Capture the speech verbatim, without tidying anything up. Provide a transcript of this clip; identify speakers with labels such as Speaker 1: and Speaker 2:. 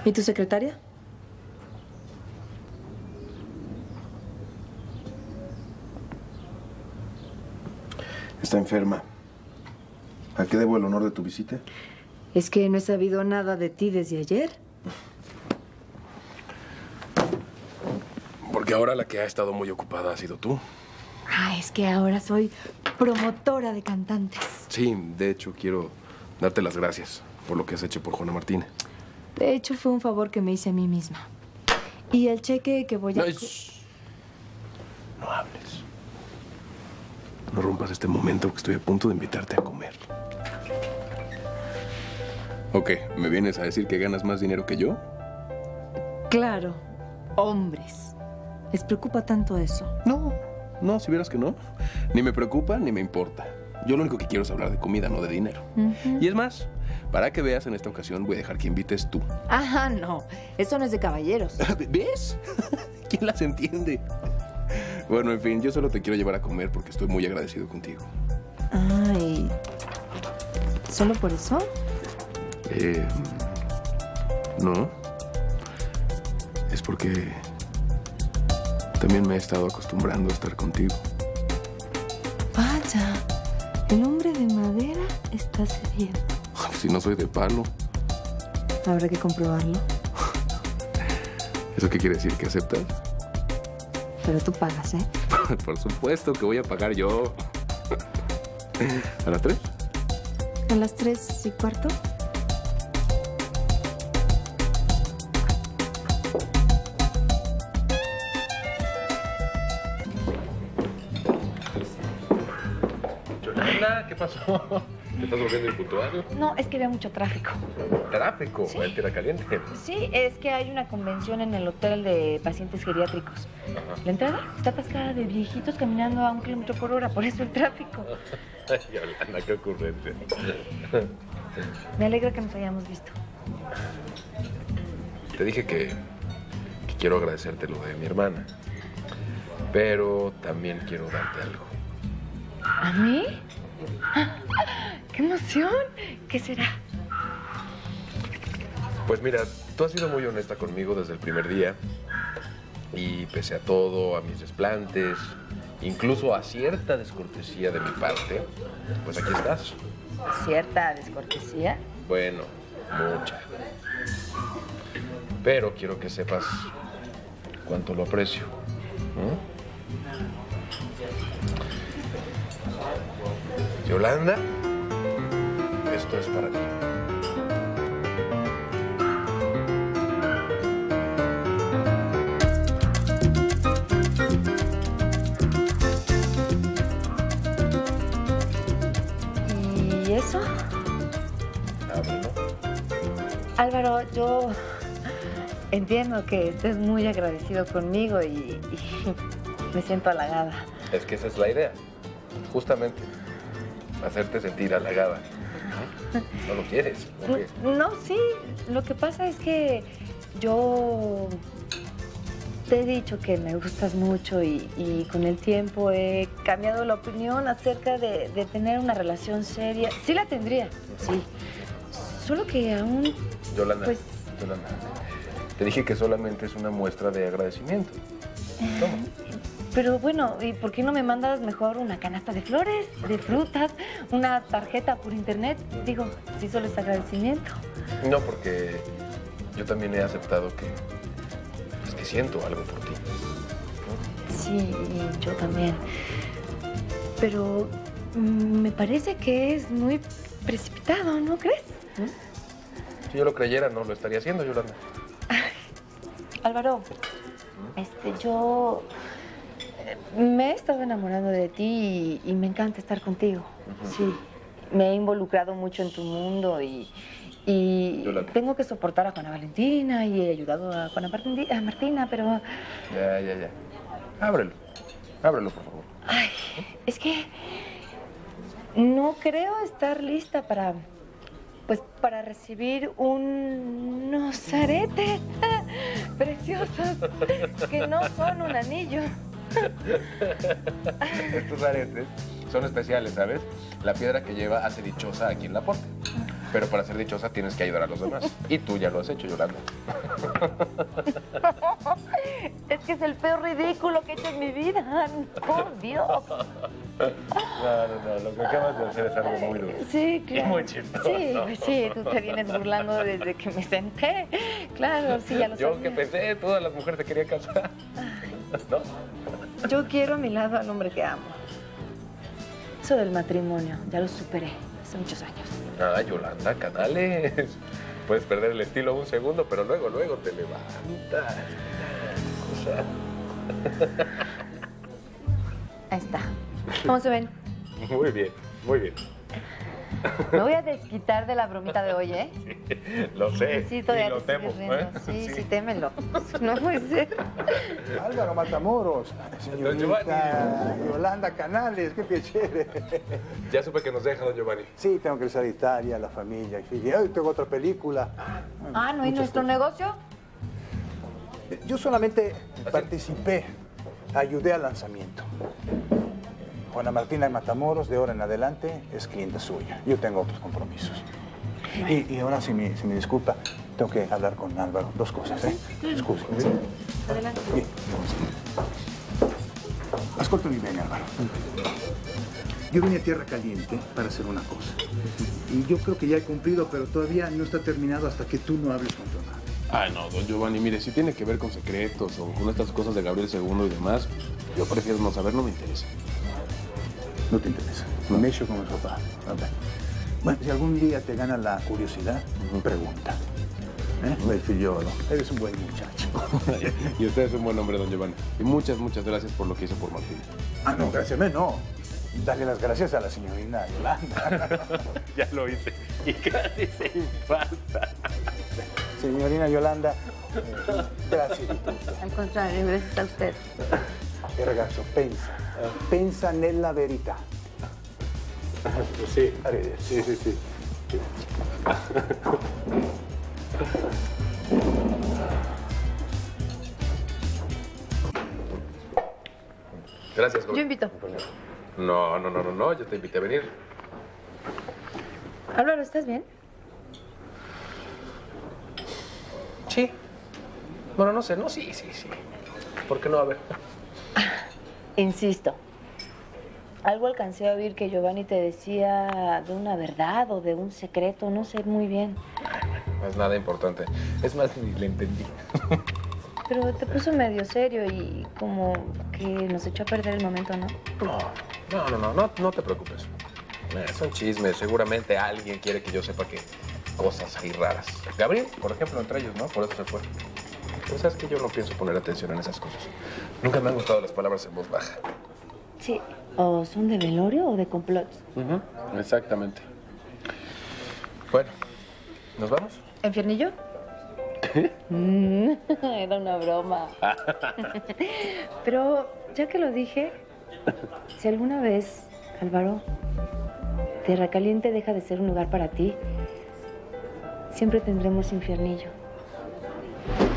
Speaker 1: ¿Y tu secretaria?
Speaker 2: Está enferma. ¿A qué debo el honor de tu visita?
Speaker 1: Es que no he sabido nada de ti desde ayer.
Speaker 3: Porque ahora la que ha estado muy ocupada ha sido tú.
Speaker 1: Ah, es que ahora soy promotora de cantantes.
Speaker 3: Sí, de hecho, quiero darte las gracias por lo que has hecho por Juana Martínez.
Speaker 1: De hecho, fue un favor que me hice a mí misma. Y el cheque que voy a...
Speaker 3: No, es... no hables. No rompas este momento que estoy a punto de invitarte a comer. Ok, ¿me vienes a decir que ganas más dinero que yo?
Speaker 1: Claro, hombres. ¿Les preocupa tanto eso?
Speaker 3: No, no, si vieras que no. Ni me preocupa ni me importa. Yo lo único que quiero es hablar de comida, no de dinero. Uh-huh. Y es más, para que veas, en esta ocasión voy a dejar que invites tú.
Speaker 1: Ajá, no. Eso no es de caballeros.
Speaker 3: ¿Ves? ¿Quién las entiende? Bueno, en fin, yo solo te quiero llevar a comer porque estoy muy agradecido contigo.
Speaker 1: Ay, ¿solo por eso?
Speaker 3: Eh, no. Es porque también me he estado acostumbrando a estar contigo.
Speaker 1: Vaya, el hombre de madera está cediendo.
Speaker 3: Si no soy de palo.
Speaker 1: Habrá que comprobarlo.
Speaker 3: ¿Eso qué quiere decir? ¿Que aceptas?
Speaker 1: Pero tú pagas, ¿eh?
Speaker 3: Por supuesto que voy a pagar yo. ¿A las tres?
Speaker 1: ¿A las tres y cuarto?
Speaker 3: Yolanda, ¿qué pasó? ¿Te estás volviendo impuntual?
Speaker 4: No, es que había mucho tráfico.
Speaker 3: ¿Tráfico?
Speaker 4: ¿Sí?
Speaker 3: ¿En Tierra Caliente?
Speaker 4: Sí, es que hay una convención en el hotel de pacientes geriátricos. Ajá. La entrada está atascada de viejitos caminando a un kilómetro por hora, por eso el tráfico.
Speaker 3: Ay, Yolanda, qué ocurrente.
Speaker 4: Me alegra que nos hayamos visto.
Speaker 3: Te dije que, que quiero agradecerte lo de mi hermana, pero también quiero darte algo.
Speaker 4: ¿A mí? ¡Qué emoción! ¿Qué será?
Speaker 3: Pues mira, tú has sido muy honesta conmigo desde el primer día. Y pese a todo, a mis desplantes, incluso a cierta descortesía de mi parte, pues aquí estás.
Speaker 4: ¿Cierta descortesía?
Speaker 3: Bueno, mucha. Pero quiero que sepas cuánto lo aprecio. ¿Mm? Yolanda, esto es para ti.
Speaker 4: ¿Y eso?
Speaker 3: Ábrelo.
Speaker 4: Álvaro, yo entiendo que estés muy agradecido conmigo y, y me siento halagada.
Speaker 3: Es que esa es la idea, justamente. Hacerte sentir halagada. ¿No lo quieres?
Speaker 4: ¿No, no, sí. Lo que pasa es que yo te he dicho que me gustas mucho y, y con el tiempo he cambiado la opinión acerca de, de tener una relación seria. Sí la tendría, sí. Solo que aún...
Speaker 3: Yolanda,
Speaker 4: pues...
Speaker 3: Yolanda, te dije que solamente es una muestra de agradecimiento. Toma.
Speaker 4: Pero bueno, ¿y por qué no me mandas mejor una canasta de flores, de frutas, una tarjeta por internet? Digo, si solo es agradecimiento.
Speaker 3: No, porque yo también he aceptado que, pues, que siento algo por ti. ¿No?
Speaker 4: Sí, yo también. Pero mm, me parece que es muy precipitado, ¿no crees?
Speaker 3: ¿Mm? Si yo lo creyera, no lo estaría haciendo, Yolanda.
Speaker 4: Álvaro,
Speaker 3: ¿Mm?
Speaker 4: este, yo... me he estado enamorando de ti y, y me encanta estar contigo. Uh-huh. Sí, me he involucrado mucho en tu mundo y, y tengo que soportar a Juana Valentina y he ayudado a Juana Martín, a Martina, pero...
Speaker 3: Ya, ya, ya. Ábrelo. Ábrelo, por favor.
Speaker 4: Ay, es que no creo estar lista para... pues para recibir un, unos aretes preciosos que no son un anillo.
Speaker 3: Estos aretes son especiales, ¿sabes? La piedra que lleva hace dichosa a quien la porte. Pero para ser dichosa tienes que ayudar a los demás. Y tú ya lo has hecho, Yolanda.
Speaker 4: Es que es el peor ridículo que he hecho en mi vida. Por Dios.
Speaker 3: No, no, no. Lo que acabas de hacer es algo muy duro.
Speaker 4: Sí, claro.
Speaker 3: Y muy chistoso.
Speaker 4: Sí, pues sí, tú te vienes burlando desde que me senté. Claro, sí, ya lo
Speaker 3: Yo
Speaker 4: sabía.
Speaker 3: que pensé, todas las mujeres se querían casar. ¿No?
Speaker 4: Yo quiero a mi lado al hombre que amo. Eso del matrimonio, ya lo superé hace muchos años.
Speaker 3: Ah, Yolanda, Canales. Puedes perder el estilo un segundo, pero luego, luego te levantas. Cosa.
Speaker 4: Ahí está. ¿Cómo se ven?
Speaker 3: Muy bien, muy bien.
Speaker 4: Me voy a desquitar de la bromita de hoy, ¿eh?
Speaker 3: Lo sé,
Speaker 4: Sí,
Speaker 3: y
Speaker 4: todavía
Speaker 3: lo
Speaker 4: te
Speaker 3: temo.
Speaker 4: sigues riendo.
Speaker 3: ¿eh?
Speaker 4: Sí, sí, témelo. No puede ser.
Speaker 5: Álvaro Matamoros,
Speaker 3: Don
Speaker 5: señorita Yolanda Canales, qué piacere.
Speaker 3: Ya supe que nos deja, don Giovanni.
Speaker 5: Sí, tengo que regresar a Italia, la familia, y hoy tengo otra película.
Speaker 4: Ah, ¿no? ¿Y
Speaker 5: Muchas
Speaker 4: nuestro
Speaker 5: cosas.
Speaker 4: negocio?
Speaker 5: Yo solamente participé, ayudé al lanzamiento. Juana Martina de Matamoros, de ahora en adelante, es cliente suya. Yo tengo otros compromisos. Y, y ahora, si me, si me disculpa, tengo que hablar con Álvaro. Dos cosas, ¿eh? Disculpe.
Speaker 4: Adelante.
Speaker 5: Bien. Ascoltami bene, Álvaro. Yo vine a Tierra Caliente para hacer una cosa. Y yo creo que ya he cumplido, pero todavía no está terminado hasta que tú no hables con tu hermano.
Speaker 3: Ay, no, don Giovanni, mire, si tiene que ver con secretos o con estas cosas de Gabriel segundo y demás, yo prefiero no saber, no me interesa.
Speaker 5: No te interesa. No me echo con el papá. Ok. Bueno, si algún día te gana la curiosidad, pregunta. ¿Eh? El figliolo. Eres un buen muchacho.
Speaker 3: Y usted es un buen hombre, don Giovanni. Y muchas, muchas gracias por lo que hizo por Martín.
Speaker 5: Ah, no, gracias a mí, no. Dale las gracias a la señorita Yolanda.
Speaker 3: Ya lo hice. Y casi se infarta.
Speaker 5: Señorina Yolanda, eh, gracias di tutto.
Speaker 4: Al contrario, gracias a usted.
Speaker 5: E ragazzo, pensa. Pensa nella verità.
Speaker 3: Sí.
Speaker 5: Arrivederci.
Speaker 3: Sí, sí, sí. Gracias, joven.
Speaker 4: Yo invito.
Speaker 3: No, no, no, no, no, yo te invité a venir.
Speaker 4: Álvaro, ¿estás bien?
Speaker 3: Sí. Bueno, no sé, no, sí, sí, sí. ¿Por qué no? A ver.
Speaker 4: Insisto. Algo alcancé a oír que Giovanni te decía de una verdad o de un secreto, no sé muy bien.
Speaker 3: No es nada importante. Es más, ni le entendí.
Speaker 4: Pero te puso medio serio y como que nos echó a perder el momento, ¿no?
Speaker 3: No, no, no, no, no, no te preocupes. Eh, son chismes. Seguramente alguien quiere que yo sepa que cosas hay raras. Gabriel, por ejemplo, entre ellos, ¿no? Por eso se fue. Pero sabes que yo no pienso poner atención en esas cosas. Nunca me han gustado las palabras en voz baja.
Speaker 4: Sí. ¿O son de velorio o de complot?
Speaker 3: Uh-huh. Exactamente. Bueno, ¿nos vamos?
Speaker 4: ¿En Fiernillo? Mm, era una broma. Pero ya que lo dije, si alguna vez, Álvaro, Tierra Caliente deja de ser un lugar para ti, siempre tendremos Infiernillo.